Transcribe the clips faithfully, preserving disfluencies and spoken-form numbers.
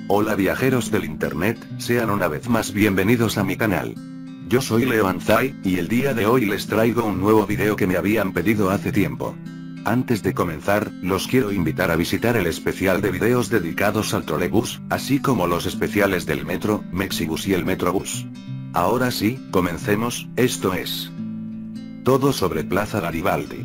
Hola viajeros del internet, sean una vez más bienvenidos a mi canal. Yo soy Leo Anzai, y el día de hoy les traigo un nuevo video que me habían pedido hace tiempo. Antes de comenzar, los quiero invitar a visitar el especial de videos dedicados al trolebús, así como los especiales del metro, Mexibus y el Metrobús. Ahora sí, comencemos, esto es todo sobre Plaza Garibaldi.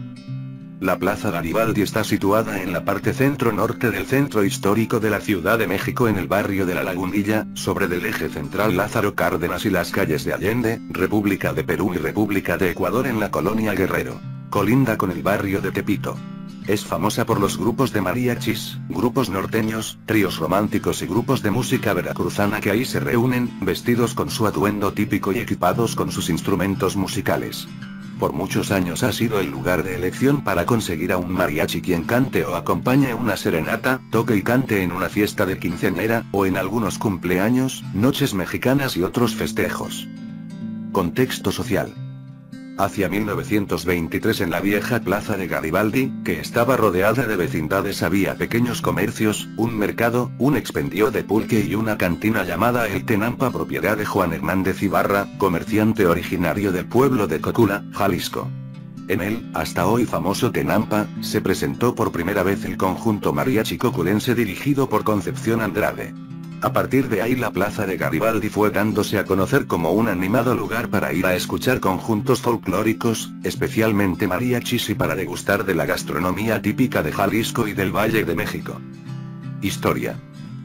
La Plaza Garibaldi está situada en la parte centro-norte del centro histórico de la Ciudad de México en el barrio de La Lagunilla, sobre del eje central Lázaro Cárdenas y las calles de Allende, República de Perú y República de Ecuador en la colonia Guerrero. Colinda con el barrio de Tepito. Es famosa por los grupos de mariachis, grupos norteños, tríos románticos y grupos de música veracruzana que ahí se reúnen, vestidos con su atuendo típico y equipados con sus instrumentos musicales. Por muchos años ha sido el lugar de elección para conseguir a un mariachi quien cante o acompañe una serenata, toque y cante en una fiesta de quinceañera, o en algunos cumpleaños, noches mexicanas y otros festejos. Contexto social. Hacia mil novecientos veintitrés en la vieja Plaza de Garibaldi, que estaba rodeada de vecindades, había pequeños comercios, un mercado, un expendio de pulque y una cantina llamada El Tenampa, propiedad de Juan Hernández Ibarra, comerciante originario del pueblo de Cocula, Jalisco. En el, hasta hoy famoso Tenampa, se presentó por primera vez el conjunto mariachi coculense dirigido por Concepción Andrade. A partir de ahí la Plaza de Garibaldi fue dándose a conocer como un animado lugar para ir a escuchar conjuntos folclóricos, especialmente mariachis, y para degustar de la gastronomía típica de Jalisco y del Valle de México. Historia.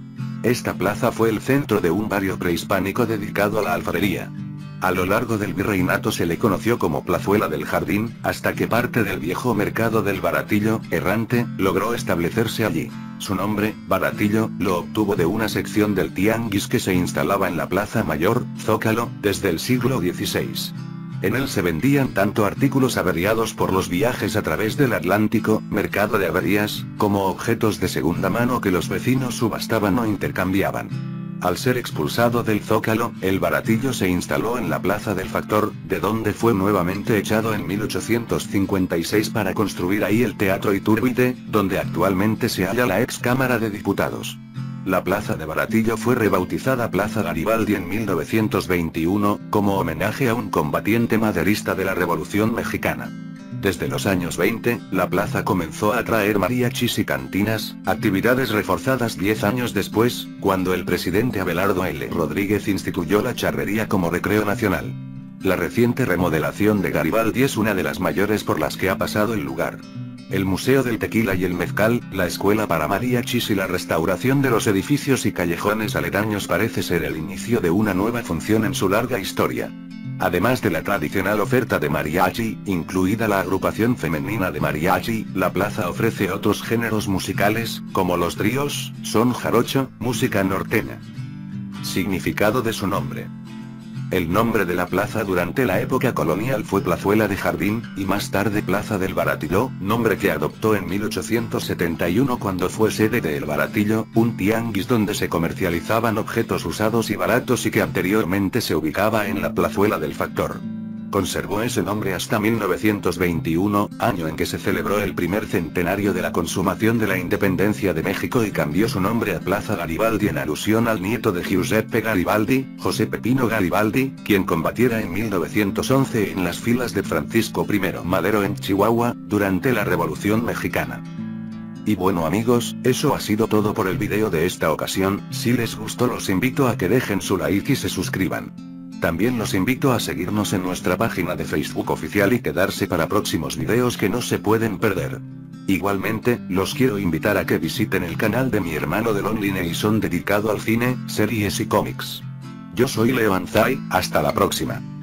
Esta plaza fue el centro de un barrio prehispánico dedicado a la alfarería. A lo largo del virreinato se le conoció como Plazuela del Jardín, hasta que parte del viejo mercado del Baratillo, errante, logró establecerse allí. Su nombre, Baratillo, lo obtuvo de una sección del tianguis que se instalaba en la Plaza Mayor, Zócalo, desde el siglo dieciséis. En él se vendían tanto artículos averiados por los viajes a través del Atlántico, mercado de averías, como objetos de segunda mano que los vecinos subastaban o intercambiaban. Al ser expulsado del Zócalo, el Baratillo se instaló en la Plaza del Factor, de donde fue nuevamente echado en mil ochocientos cincuenta y seis para construir ahí el Teatro Iturbide, donde actualmente se halla la ex Cámara de Diputados. La Plaza de Baratillo fue rebautizada Plaza Garibaldi en mil novecientos veintiuno, como homenaje a un combatiente maderista de la Revolución Mexicana. Desde los años veinte, la plaza comenzó a atraer mariachis y cantinas, actividades reforzadas diez años después, cuando el presidente Abelardo L. Rodríguez instituyó la charrería como recreo nacional. La reciente remodelación de Garibaldi es una de las mayores por las que ha pasado el lugar. El Museo del Tequila y el Mezcal, la escuela para mariachis y la restauración de los edificios y callejones aledaños parece ser el inicio de una nueva función en su larga historia. Además de la tradicional oferta de mariachi, incluida la agrupación femenina de mariachi, la plaza ofrece otros géneros musicales, como los tríos, son jarocho, música norteña. Significado de su nombre. El nombre de la plaza durante la época colonial fue Plazuela de Jardín, y más tarde Plaza del Baratillo, nombre que adoptó en mil ochocientos setenta y uno cuando fue sede de El Baratillo, un tianguis donde se comercializaban objetos usados y baratos y que anteriormente se ubicaba en la Plazuela del Factor. Conservó ese nombre hasta mil novecientos veintiuno, año en que se celebró el primer centenario de la consumación de la independencia de México, y cambió su nombre a Plaza Garibaldi en alusión al nieto de Giuseppe Garibaldi, José Pepino Garibaldi, quien combatiera en mil novecientos once en las filas de Francisco I. Madero en Chihuahua, durante la Revolución Mexicana. Y bueno amigos, eso ha sido todo por el video de esta ocasión. Si les gustó los invito a que dejen su like y se suscriban. También los invito a seguirnos en nuestra página de Facebook oficial y quedarse para próximos videos que no se pueden perder. Igualmente, los quiero invitar a que visiten el canal de mi hermano de Lonely Nation dedicado al cine, series y cómics. Yo soy Leo Anzai, hasta la próxima.